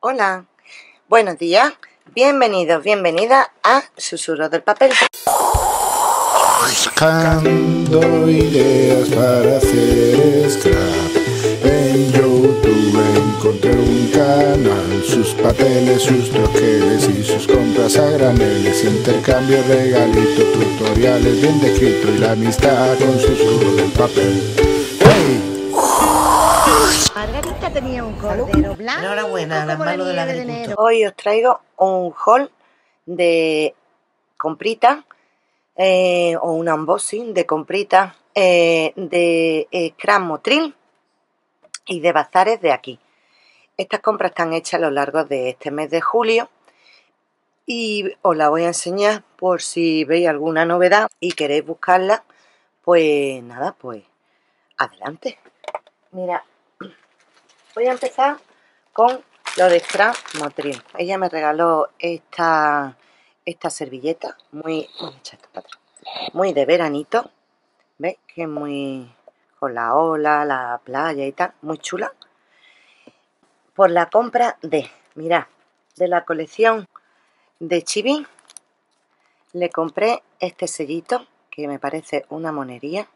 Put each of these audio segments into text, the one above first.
Hola, buenos días, bienvenidos, bienvenidas a Susurros del Papel. Buscando ideas para hacer scrap. En YouTube encontré un canal, sus papeles, sus troqueles y sus compras a graneles, intercambio, regalito, tutoriales bien descrito y la amistad con Susurros del Papel. ¡Hey! Margarita tenía un cordero blanco. Enhorabuena, las manos del agricultor. Hoy os traigo un haul de compritas o un unboxing de compritas de Scrap Motril y de bazares de aquí. Estas compras están hechas a lo largo de este mes de julio y os la voy a enseñar por si veis alguna novedad y queréis buscarla. Pues nada, pues adelante. Mira, voy a empezar con lo de Scrap Motril. Ella me regaló esta servilleta muy de veranito. ¿Veis? Que es muy con la ola, la playa y tal, muy chula. Por la compra de, mirad, de la colección de Chibi, le compré este sellito que me parece una monería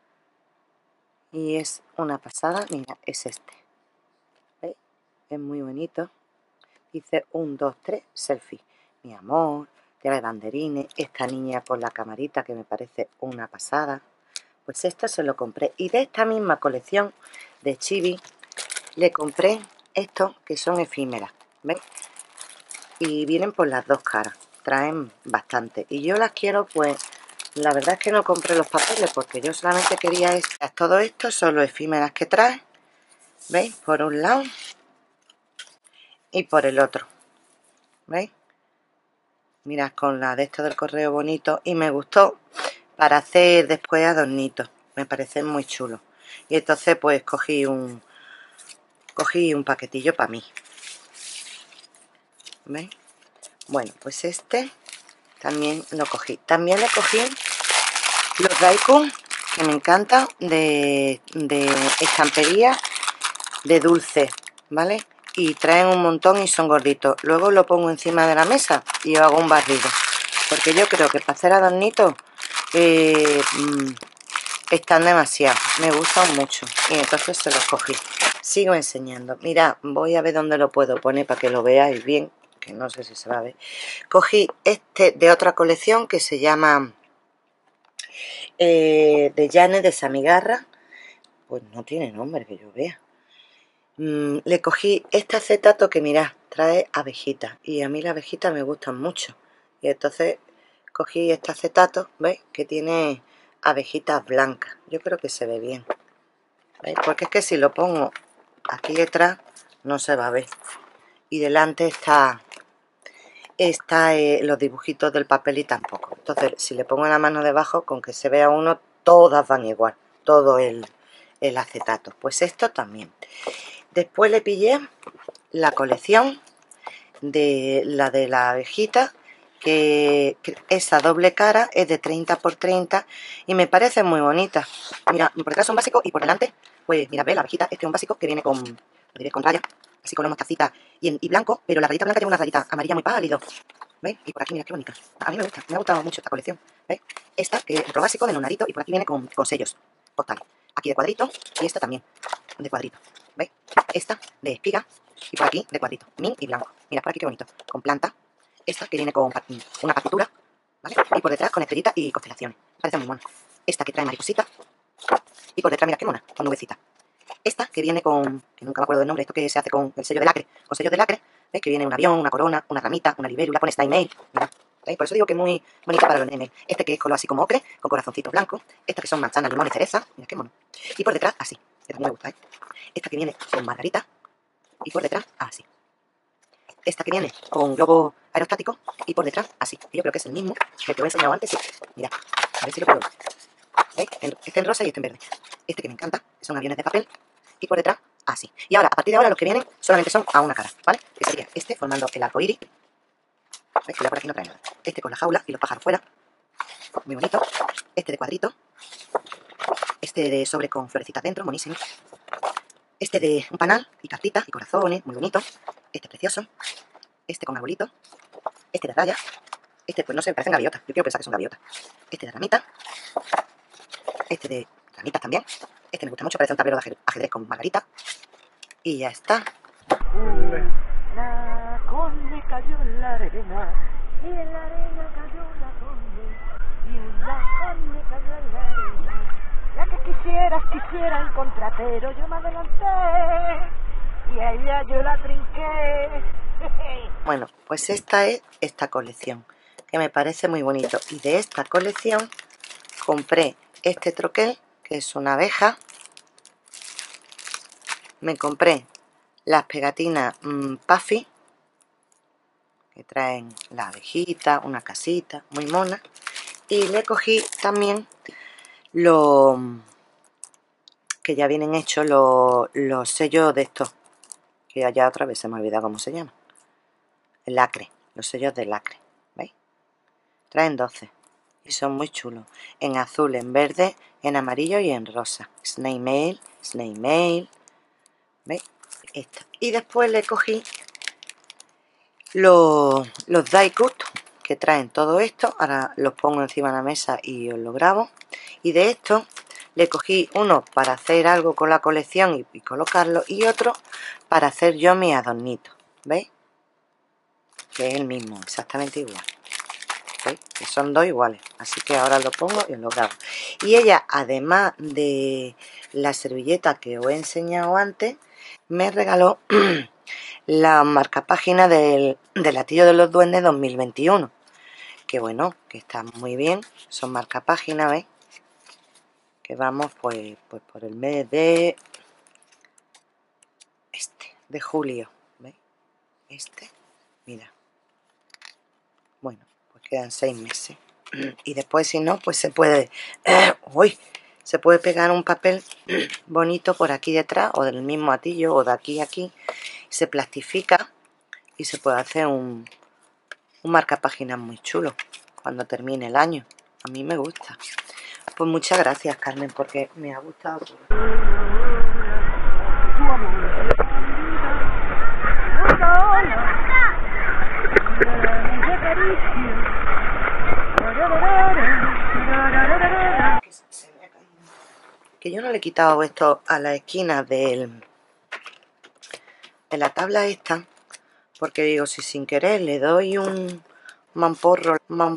y es una pasada. Mira, es este. ¿Veis? Es muy bonito. Dice 1, 2, 3, selfie. Mi amor, tela de banderines, esta niña con la camarita que me parece una pasada. Pues esto se lo compré. Y de esta misma colección de Chibi le compré estos que son efímeras. ¿Veis? Y vienen por las dos caras. Traen bastante. Y yo las quiero, pues, la verdad es que no compré los papeles porque yo solamente quería estas. Todo esto son los efímeras que trae. ¿Veis? Por un lado y por el otro. ¿Veis? Mirad, con la de esto del correo bonito. Y me gustó para hacer después adornitos. Me parece muy chulo. Y entonces pues cogí un paquetillo para mí. ¿Veis? Bueno, pues este también lo cogí. También le cogí los Daikon, que me encantan, de estampería de dulce, ¿vale? Y traen un montón y son gorditos. Luego lo pongo encima de la mesa y hago un barrido. Porque yo creo que para hacer adornitos están demasiado. Me gustan mucho. Y entonces se los cogí. Sigo enseñando. Mira, voy a ver dónde lo puedo poner para que lo veáis bien. Que no sé si se va a ver. Cogí este de otra colección que se llama de Jane de Samigarra. Pues no tiene nombre que yo vea. Le cogí este acetato que mirad, trae abejitas. Y a mí las abejitas me gustan mucho. Y entonces cogí este acetato, ¿veis? Que tiene abejitas blancas. Yo creo que se ve bien. ¿Veis? Porque es que si lo pongo aquí detrás no se va a ver. Y delante está los dibujitos del papel y tampoco. Entonces si le pongo la mano debajo, con que se vea uno, todas van igual. Todo el acetato. Pues esto también. Después le pillé la colección de la abejita, que esa doble cara es de 30 por 30 y me parece muy bonita. Mira, por detrás son básicos y por delante, pues mira, ve la abejita, este es un básico que viene con, lo diré, con raya, así con mostacita y blanco, pero la rayita blanca tiene una rayita amarilla muy pálido. ¿Veis? Y por aquí, mira qué bonita. A mí me gusta, me ha gustado mucho esta colección. ¿Veis? Esta, que es otro básico de lunarito y por aquí viene con sellos postales. Aquí de cuadrito y esta también de cuadrito. ¿Veis? Esta de espiga y por aquí de cuadrito, min y blanco. Mira, por aquí qué bonito, con planta. Esta que viene con una partitura, ¿vale? Y por detrás con estrellitas y constelaciones. Parece muy mono. Esta que trae mariposita. Y por detrás, mira qué mona, con nubecita. Esta que viene con, que nunca me acuerdo del nombre, esto que se hace con el sello de lacre, con sellos de lacre. ¿Veis? Que viene un avión, una corona, una ramita, una libélula, pone Style Mail. Mira. ¿Veis? Por eso digo que es muy bonita para los nenes. Este que es color así como ocre, con corazoncitos blancos. Esta que son manzana, limón y cereza. Mira qué mono. Y por detrás, así. Que también me gusta, ¿eh? Esta que viene con margarita. Y por detrás, así. Esta que viene con globo aerostático y por detrás así. Yo creo que es el mismo del que os he enseñado antes. Sí. Mira, a ver si lo puedo ver. ¿Veis? Este en rosa y este en verde. Este que me encanta, que son aviones de papel. Y por detrás así. Y ahora, a partir de ahora, los que vienen solamente son a una cara, ¿vale? Que sería este formando el arco iris. ¿Veis? Que ya por aquí no trae nada. Este con la jaula y los pájaros fuera. Muy bonito. Este de cuadrito. Este de sobre con florecitas dentro, buenísimo. Este de un panal y cartitas y corazones, muy bonito. Este precioso. Este con arbolito. Este de rayas. Este, pues no sé, parecen gaviotas. Yo quiero pensar que son gaviotas. Este de ramitas. Este de ramitas también. Este me gusta mucho, parece un tablero de ajedrez con margarita. Y ya está. La conde cayó en la arena y en la arena cayó la conde y la conde cayó en la arena. La que quisiera encontrar, pero yo me adelanté y a ella yo la trinqué. Bueno, pues esta es esta colección, que me parece muy bonito. Y de esta colección compré este troquel, que es una abeja. Me compré las pegatinas Puffy, que traen la abejita, una casita, muy mona. Y le cogí también los que ya vienen hechos, los sellos de estos, que allá otra vez se me ha olvidado cómo se llama. El lacre, los sellos de lacre, ¿veis? Traen 12 y son muy chulos. En azul, en verde, en amarillo y en rosa. Snake Mail, ¿veis? Esto. Y después le cogí los die cut que traen todo esto. Ahora los pongo encima de la mesa y os lo grabo. Y de esto le cogí uno para hacer algo con la colección y colocarlo, y otro para hacer yo mi adornito, ¿veis? Que es el mismo, exactamente igual. ¿Veis? Que son dos iguales, así que ahora lo pongo y os lo grabo. Y ella, además de la servilleta que os he enseñado antes, me regaló la marcapágina del Latillo de los Duendes 2021, que bueno, que está muy bien. Son marcapáginas, ¿veis? Que vamos pues por el mes de de julio, ¿veis? Mira, bueno, pues quedan 6 meses. Y después, si no, pues se puede se puede pegar un papel bonito por aquí detrás, o del mismo atillo, o de aquí a aquí. Se plastifica y se puede hacer un marcapáginas muy chulo cuando termine el año. A mí me gusta. Pues muchas gracias, Carmen, porque me ha gustado. Que yo no le he quitado esto a la esquina de la tabla esta, porque digo, si sin querer le doy un mamporro,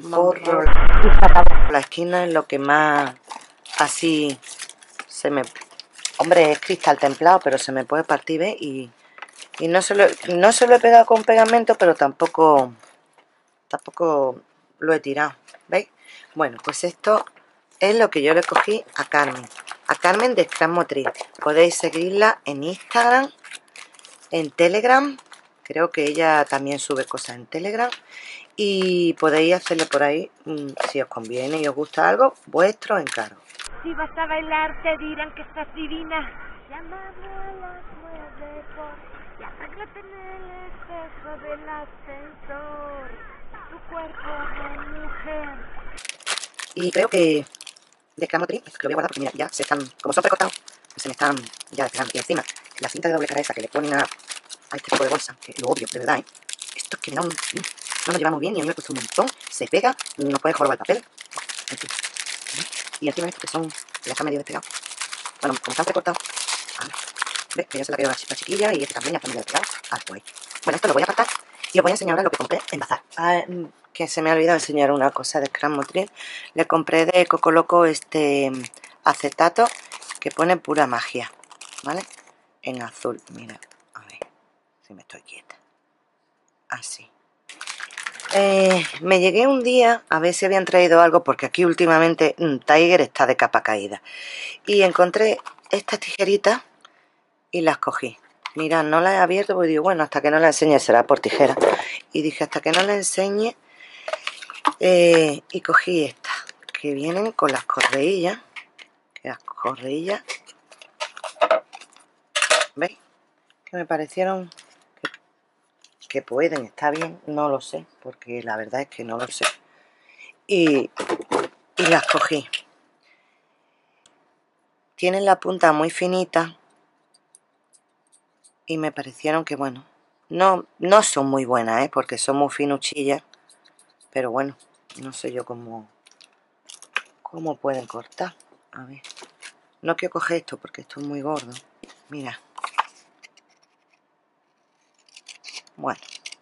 la esquina es lo que más así se me... Hombre, es cristal templado, pero se me puede partir, ¿ves? Y no se lo he pegado con pegamento, pero tampoco lo he tirado, ¿veis? Bueno, pues esto es lo que yo le cogí a Carmen de Scrap Motril. Podéis seguirla en Instagram, en Telegram, creo que ella también sube cosas en Telegram, y podéis hacerle por ahí, si os conviene y os gusta algo, vuestro encargo. Si vas a bailar te dirán que estás divina. Llámame a las 9 y arréglate en el espejo del ascensor. Tu cuerpo de mujer. Y creo que de Scrap Motril, que lo voy a guardar porque mira, ya se están, como son precortados, se me están ya despegando. Y encima, la cinta de doble cara esa que le ponen a este tipo de bolsa, que lo obvio, de verdad, esto es que me da no lo llevamos bien y a mí me cuesta un montón, se pega, no puede jorobar el papel, en fin. Y encima estos que son, ya está medio despegado, bueno, como están recortados, ves que ya se la quedó la chiquilla, y este también ya está medio despegado, pues. Bueno, esto lo voy a apartar y os voy a enseñar ahora lo que compré en Bazar. Que se me ha olvidado enseñar una cosa de Scrap Motril. Le compré de Coco Loco este acetato que pone pura magia, ¿vale? En azul, mira, a ver si me estoy quieta, así. Me llegué un día a ver si habían traído algo, porque aquí últimamente Tiger está de capa caída, y encontré estas tijeritas y las cogí. Mira, no las he abierto porque digo, bueno, hasta que no las enseñe será por tijera, y dije hasta que no las enseñe, y cogí estas que vienen con las correillas, ¿veis? Que me parecieron que pueden, está bien, no lo sé, porque la verdad es que no lo sé, y las cogí. Tienen la punta muy finita y me parecieron que, bueno, no son muy buenas, porque son muy finuchillas, pero bueno, no sé yo cómo pueden cortar. A ver, no quiero coger esto porque esto es muy gordo. Mira, bueno,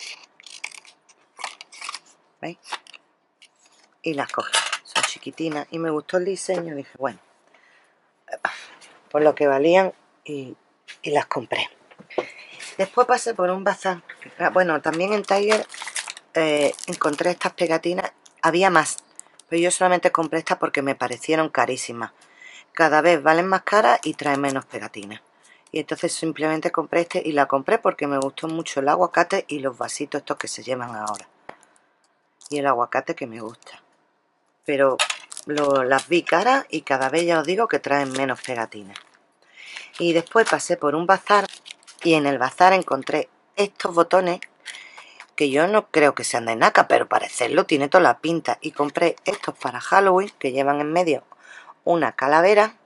¿veis? Y las cogí, son chiquitinas y me gustó el diseño. Dije, bueno, por lo que valían, y las compré. Después pasé por un bazar. Bueno, también en Tiger encontré estas pegatinas. Había más, pero yo solamente compré estas porque me parecieron carísimas. Cada vez valen más caras y traen menos pegatinas. Y entonces simplemente compré este, y la compré porque me gustó mucho el aguacate y los vasitos estos que se llevan ahora. Y el aguacate que me gusta. Pero las vi caras y cada vez ya os digo que traen menos pegatinas. Y después pasé por un bazar y en el bazar encontré estos botones que yo no creo que sean de nácar, pero parecerlo tiene toda la pinta. Y compré estos para Halloween, que llevan en medio una calavera.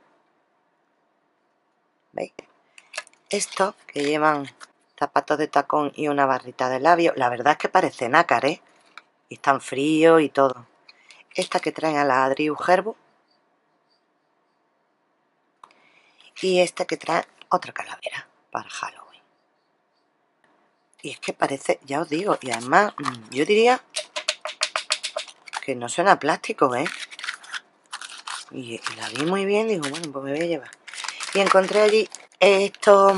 ¿Veis? Estos que llevan zapatos de tacón y una barrita de labio. La verdad es que parece nácar, y están fríos y todo. Esta que traen a la Adri Gerbo. Y esta que trae otra calavera para Halloween. Y es que parece, ya os digo, y además yo diría que no suena a plástico, y la vi muy bien, digo, bueno, pues me voy a llevar. Y encontré allí estos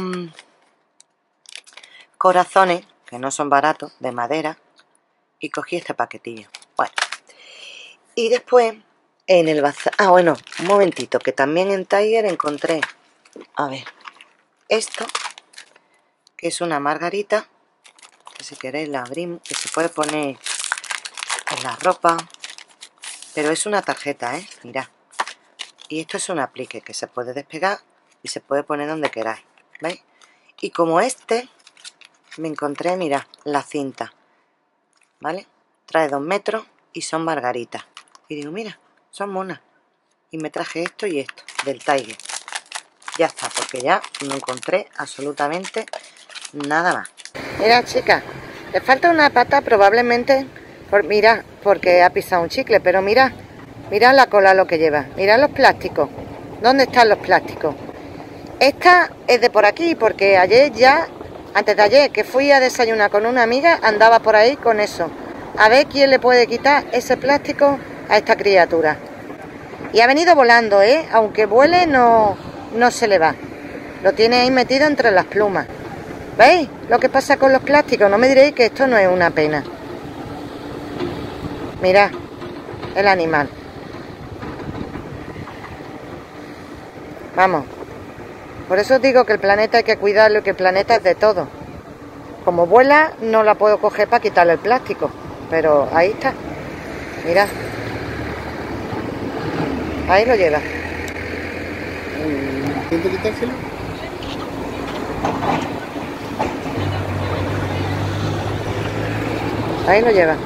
corazones, que no son baratos, de madera, y cogí este paquetillo. Bueno, y después en el bazar, bueno, un momentito, que también en Tiger encontré, a ver, esto, que es una margarita, que si queréis la abrimos, que se puede poner en la ropa, pero es una tarjeta, mirad. Y esto es un aplique que se puede despegar y se puede poner donde queráis, ¿veis? Y como me encontré, mirad, la cinta, ¿vale? Trae 2 metros y son margaritas. Y digo, mira, son monas. Y me traje esto y esto, del Tiger. Ya está, porque ya no encontré absolutamente nada más. Mira, chicas, le falta una pata probablemente, mira, porque ha pisado un chicle, pero mira, mirad la cola lo que lleva, mirad los plásticos. ¿Dónde están los plásticos? Esta es de por aquí, porque ayer ya, antes de ayer, que fui a desayunar con una amiga, andaba por ahí con eso. A ver quién le puede quitar ese plástico a esta criatura. Y ha venido volando, aunque vuele no se le va. Lo tiene ahí metido entre las plumas. ¿Veis lo que pasa con los plásticos? No me diréis que esto no es una pena. Mirad el animal. Vamos. Por eso os digo que el planeta hay que cuidarlo y que el planeta es de todo. Como vuela no la puedo coger para quitarle el plástico. Pero ahí está. Mirad. Ahí lo lleva. ¿Intento quitárselo? Ahí lo lleva.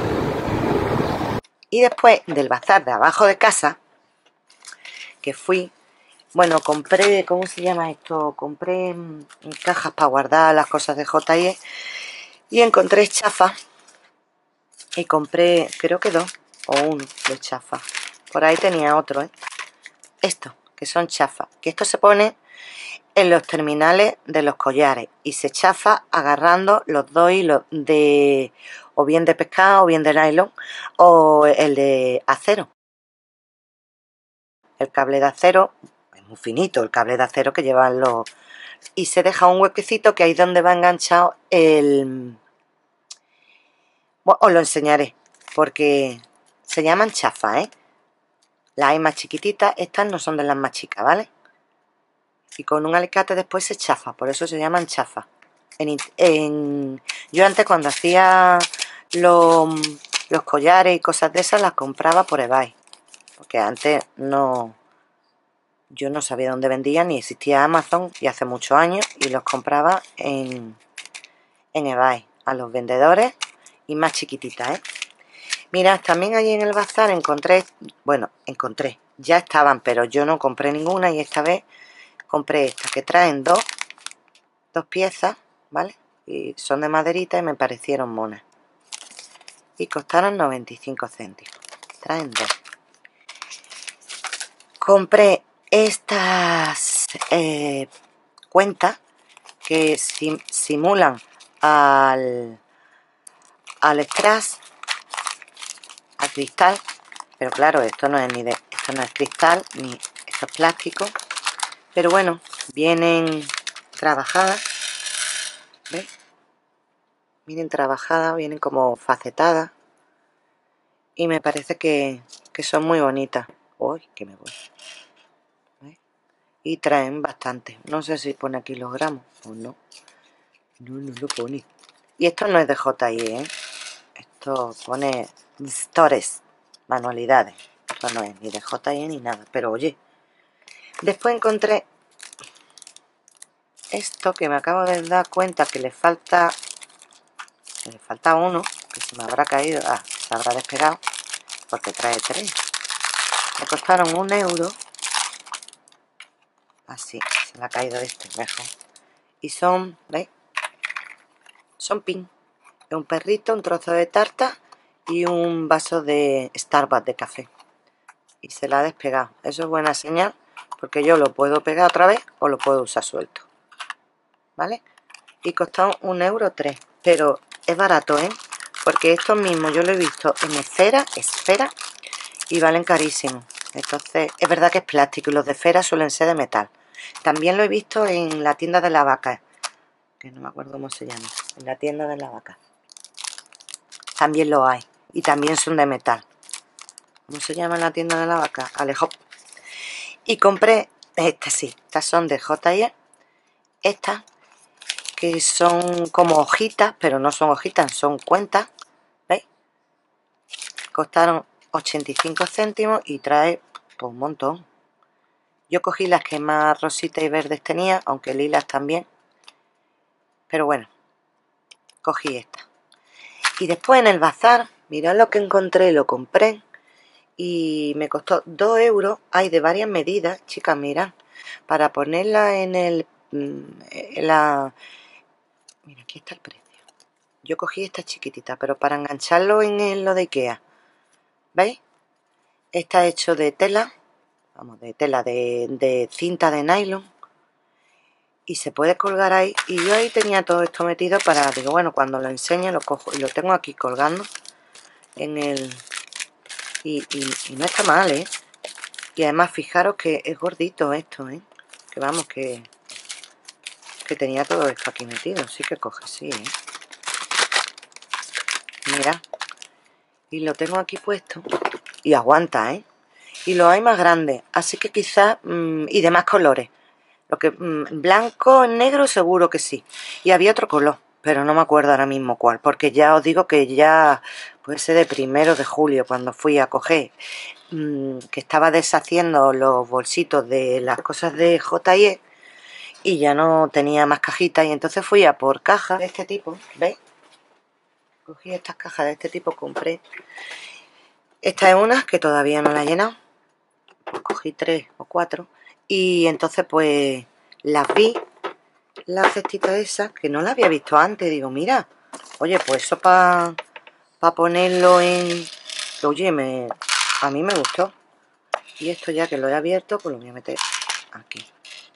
Y después del bazar de abajo de casa, que fui, bueno, compré, ¿cómo se llama esto? Compré cajas para guardar las cosas de J&E y encontré chafas. Y compré, creo que 2 o 1 de chafas. Por ahí tenía otro, Estos, que son chafas. Que esto se pone en los terminales de los collares y se chafa agarrando los dos hilos de, o bien de pescado o bien de nylon, o el de acero. El cable de acero es muy finito, el cable de acero que llevan los... Y se deja un huequecito que ahí es donde va enganchado el... Bueno, os lo enseñaré, porque se llaman chafas, Las hay más chiquititas, estas no son de las más chicas, ¿vale? Y con un alicate después se chafa, por eso se llaman chafas. Yo antes cuando hacía los collares y cosas de esas las compraba por eBay, porque antes yo no sabía dónde vendían ni existía Amazon, y hace muchos años, y los compraba en eBay a los vendedores y más chiquititas, Mirad, también allí en el bazar encontré, ya estaban, pero yo no compré ninguna y esta vez compré estas que traen 2 2 piezas, ¿vale? Y son de maderita y me parecieron monas. Y costaron 95 céntimos. Traen 2. Compré estas cuentas que simulan al Scratch, al cristal, pero claro, esto no es cristal ni esto es plástico, pero bueno, vienen trabajadas, ¿veis? Vienen trabajadas, vienen como facetadas y me parece que son muy bonitas. Uy, que me voy. ¿Veis? Y traen bastante. No sé si pone aquí los gramos o no. No lo pone. Y esto no es de JIE, ¿eh? Esto pone Stores, manualidades. Esto no es ni de JIE ni nada. Pero oye, después encontré esto que me acabo de dar cuenta que le falta uno, que se me habrá caído. Ah, se habrá despegado porque trae 3. Me costaron 1 euro. Así, se me ha caído este mejor. Y son, ¿veis? Son pin. Un perrito, un trozo de tarta y un vaso de Starbucks de café. Y se la ha despegado. Eso es buena señal porque yo lo puedo pegar otra vez o lo puedo usar suelto. ¿Vale? Y costaron 1,03 euro. Pero es barato, ¿eh? Porque estos mismos yo lo he visto en esfera y valen carísimo. Entonces, es verdad que es plástico y los de esfera suelen ser de metal. También lo he visto en la tienda de la vaca, que no me acuerdo cómo se llama. En la tienda de la vaca también lo hay y también son de metal. ¿Cómo se llama en la tienda de la vaca? Alejo. Y compré estas son de JIE, estas que son como hojitas, pero no son hojitas, son cuentas, ¿veis? Costaron 85 céntimos y trae pues, un montón. Yo cogí las que más rositas y verdes tenía, aunque lilas también, pero bueno, cogí esta. Y después en el bazar, mirad lo que encontré, lo compré y me costó 2 euros. Hay de varias medidas, chicas, mirad, para ponerla en el... mira, aquí está el precio. Yo cogí esta chiquitita, pero para engancharlo en lo de Ikea, ¿veis? Está hecho de tela, vamos, de tela, de cinta de nylon, y se puede colgar ahí. Y yo ahí tenía todo esto metido para, digo, bueno, cuando lo enseñe lo cojo y lo tengo aquí colgando en el... Y no está mal, ¿eh? Y además fijaros que es gordito esto, ¿eh? Que vamos, que tenía todo esto aquí metido. Sí que coge, sí, ¿eh? Mira. Y lo tengo aquí puesto. Y aguanta, ¿eh? Y lo hay más grande. Así que quizás... y de más colores. Lo que blanco, negro seguro que sí. Y había otro color, pero no me acuerdo ahora mismo cuál. Porque ya os digo que ya... Puede ser de 1 de julio cuando fui a coger... que estaba deshaciendo los bolsitos de las cosas de JIE y ya no tenía más cajitas y entonces fui a por cajas de este tipo, ¿veis? Cogí estas cajas de este tipo, compré. Esta es una que todavía no la he llenado, pues cogí 3 o 4 y entonces pues las vi, la cestita esa, que no la había visto antes, digo, mira, oye, pues eso para ponerlo en... Oye, a mí me gustó. Y esto ya que lo he abierto, pues lo voy a meter aquí.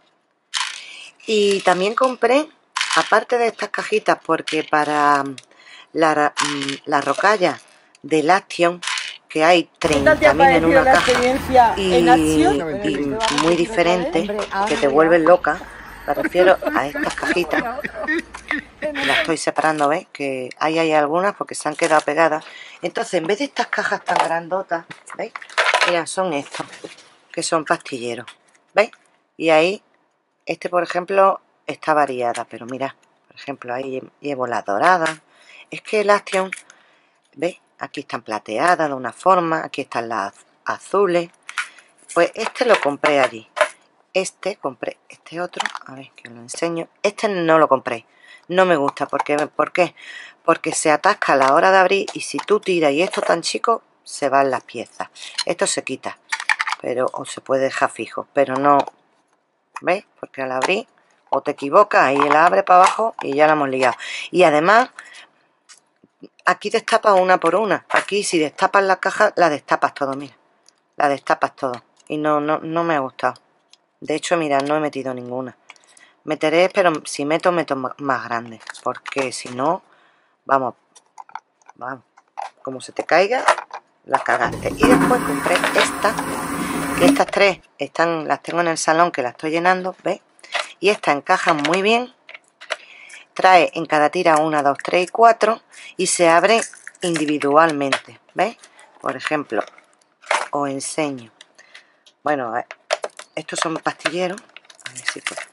Y también compré, aparte de estas cajitas, porque para la rocalla de Action, que hay 30.000 en una caja y muy diferente, que te vuelven loca, me refiero a estas cajitas. Las estoy separando, ¿veis? Que ahí hay algunas porque se han quedado pegadas. Entonces, en vez de estas cajas tan grandotas, ¿veis? Mira, son estos, que son pastilleros, ¿veis? Y ahí, por ejemplo, está variada, pero mirad, por ejemplo, ahí llevo las doradas. Es que el Action, ¿veis? Aquí están plateadas de una forma, aquí están las azules. Pues lo compré allí. Compré este otro, a ver que os lo enseño. No lo compré, no me gusta, ¿por qué? Porque se atasca a la hora de abrir y si tú tiras y esto tan chico, se van las piezas. Esto se quita, pero o se puede dejar fijo, pero no, ¿veis? Porque al abrir, o te equivocas y la abres para abajo y ya la hemos liado. Y además, aquí destapas una por una. Aquí si destapas la caja, la destapas todo, mira. La destapas todo. Y no me ha gustado. De hecho, mira, no he metido ninguna. Meteré, pero si meto más grande. Porque si no, vamos, como se te caiga, la cagaste. Y después compré esta, que estas tres las tengo en el salón, que las estoy llenando, ¿ves? Y esta encaja muy bien. Trae en cada tira 1, 2, 3 y 4 y se abre individualmente, ¿ves? Por ejemplo, os enseño. Bueno, estos son pastilleros. A ver si puedo.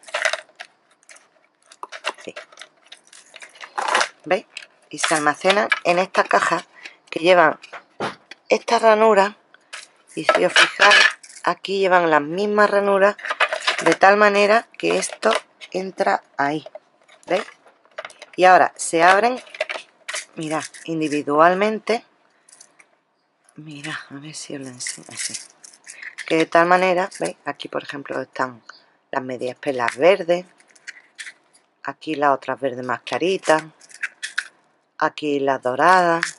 Sí. ¿Veis? Y se almacenan en esta caja que llevan estas ranuras. Y si os fijáis, aquí llevan las mismas ranuras, de tal manera que esto entra ahí. ¿Veis? Y ahora se abren, mirad, individualmente. Mirad, a ver si os lo enseño así. Que de tal manera, ¿veis? Aquí, por ejemplo, están las medias pelas verdes. Aquí las otras verdes más claritas. Aquí las doradas.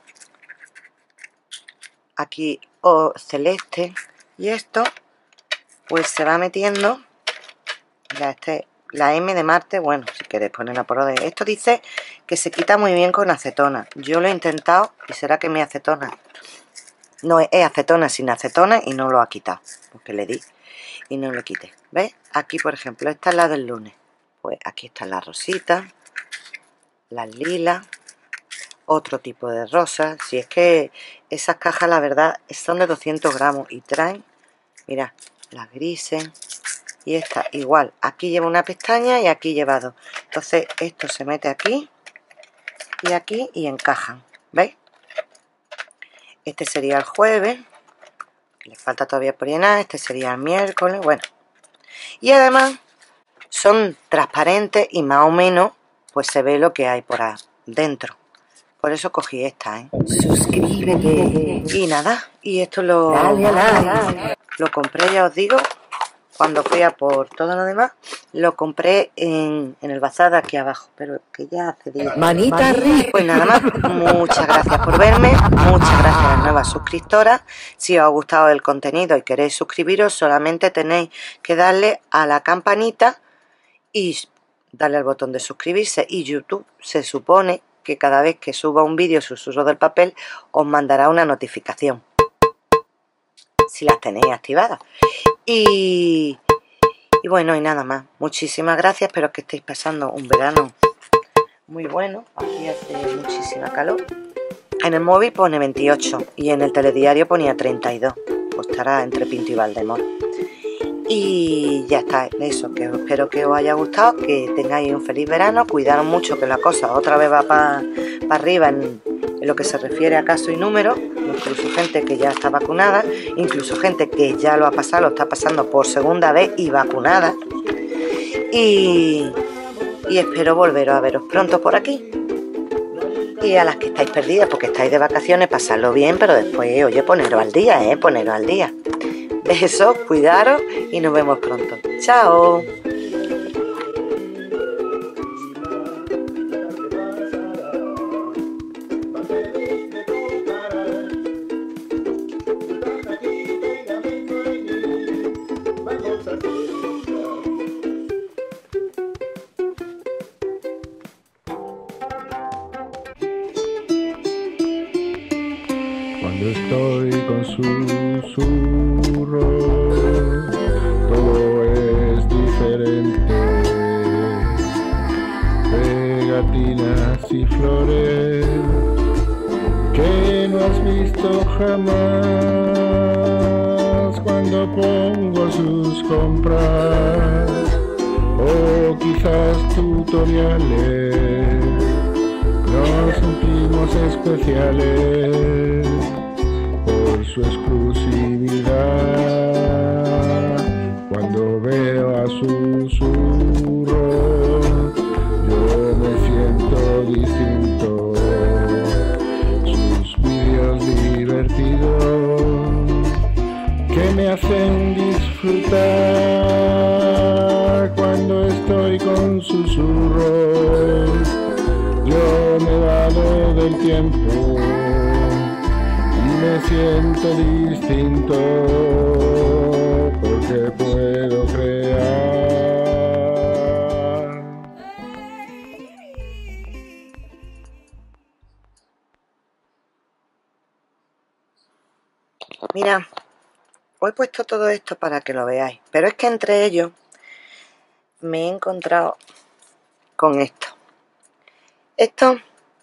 Aquí celeste. Y esto, pues se va metiendo. Mira, la M de Marte, bueno, si queréis ponerla por orden. Esto dice que se quita muy bien con acetona. Yo lo he intentado y será que mi acetona no es acetona sin acetona y no lo ha quitado. Porque le di y no lo quité. ¿Ves? Aquí, por ejemplo, esta es la del lunes. Pues aquí están las rositas, las lilas, otro tipo de rosas. Si es que esas cajas, la verdad, son de 200 gramos y traen, mirad, las grises. Y esta igual, aquí lleva una pestaña y aquí lleva dos. Entonces esto se mete aquí y encajan. ¿Veis? Este sería el jueves. Le falta todavía por llenar. Este sería el miércoles. Bueno. Y además son transparentes y más o menos pues se ve lo que hay por adentro. Por eso cogí esta, ¿eh? Suscríbete. Y nada. Y esto lo compré, ya os digo. Cuando fui a por todo lo demás, lo compré en el bazar de aquí abajo, pero que ya hace días. Manita arriba. Pues nada más, muchas gracias por verme, muchas gracias a las nuevas suscriptoras. Si os ha gustado el contenido y queréis suscribiros, solamente tenéis que darle a la campanita y darle al botón de suscribirse. Y YouTube se supone que cada vez que suba un vídeo Susurros del Papel, os mandará una notificación, si las tenéis activadas. Y bueno, y nada más. Muchísimas gracias. Espero que estéis pasando un verano muy bueno. Aquí hace muchísima calor. En el móvil pone 28 y en el telediario ponía 32. Pues estará entre Pinto y Valdemoro. Y ya está, eso, que espero que os haya gustado, que tengáis un feliz verano. Cuidaros mucho, que la cosa otra vez va para arriba en lo que se refiere a casos y números. Incluso gente que ya está vacunada, incluso gente que ya lo ha pasado, lo está pasando por segunda vez y vacunada. Y espero volveros a veros pronto por aquí. Y a las que estáis perdidas porque estáis de vacaciones, pasadlo bien, pero después, oye, poneros al día, poneros al día. Besos, cuidaros y nos vemos pronto. ¡Chao! Cuando estoy con susurros, todo es diferente. Pegatinas y flores que no has visto jamás. Cuando pongo sus compras o quizás tutoriales, nos sentimos especiales por su exclusividad. Cuando veo a Susurros, yo me siento distinto. Sus vídeos divertidos que me hacen disfrutar cuando estoy con susurros. Yo me valo del tiempo y me siento distinto porque puedo crear. Mira, os he puesto todo esto para que lo veáis, pero es que entre ellos me he encontrado con esto. Esto,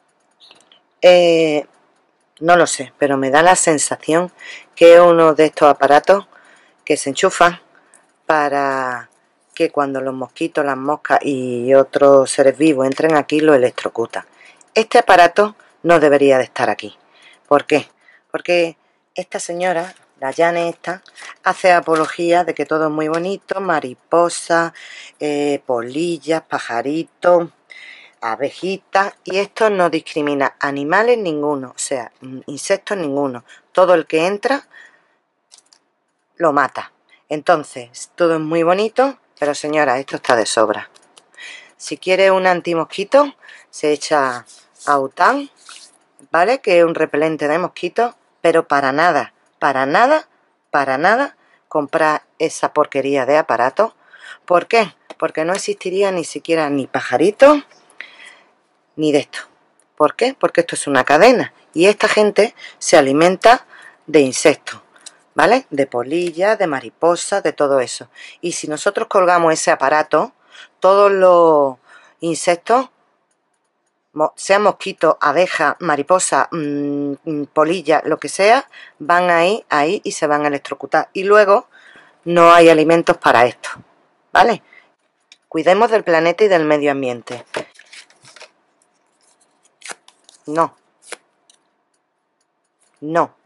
no lo sé, pero me da la sensación que es uno de estos aparatos que se enchufan para que cuando los mosquitos, las moscas y otros seres vivos entren aquí, lo electrocutan. Este aparato no debería de estar aquí. ¿Por qué? Porque esta señora, la Jane esta, hace apología de que todo es muy bonito, mariposas, polillas, pajaritos, abejitas, y esto no discrimina animales ninguno, o sea, insectos ninguno. Todo el que entra lo mata. Entonces, todo es muy bonito, pero señora, esto está de sobra. Si quiere un antimosquito, se echa Autan, ¿vale? Que es un repelente de mosquitos, pero para nada comprar esa porquería de aparato. ¿Por qué? Porque no existiría ni siquiera ni pajaritos ni de esto. ¿Por qué? Porque esto es una cadena y esta gente se alimenta de insectos, ¿vale? De polillas, de mariposas, de todo eso. Y si nosotros colgamos ese aparato, todos los insectos, sean mosquitos, abejas, mariposas, polillas, lo que sea, van ahí y se van a electrocutar. Y luego no hay alimentos para esto, ¿vale? Cuidemos del planeta y del medio ambiente. No.